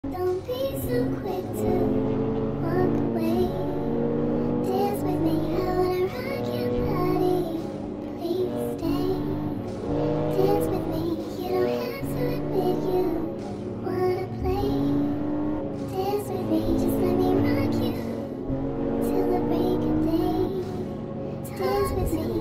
Don't be so quick to walk away. Dance with me, I wanna rock your body. Please stay. Dance with me, you don't have to admit you wanna play. Dance with me, just let me rock you till the break of day. Dance with me.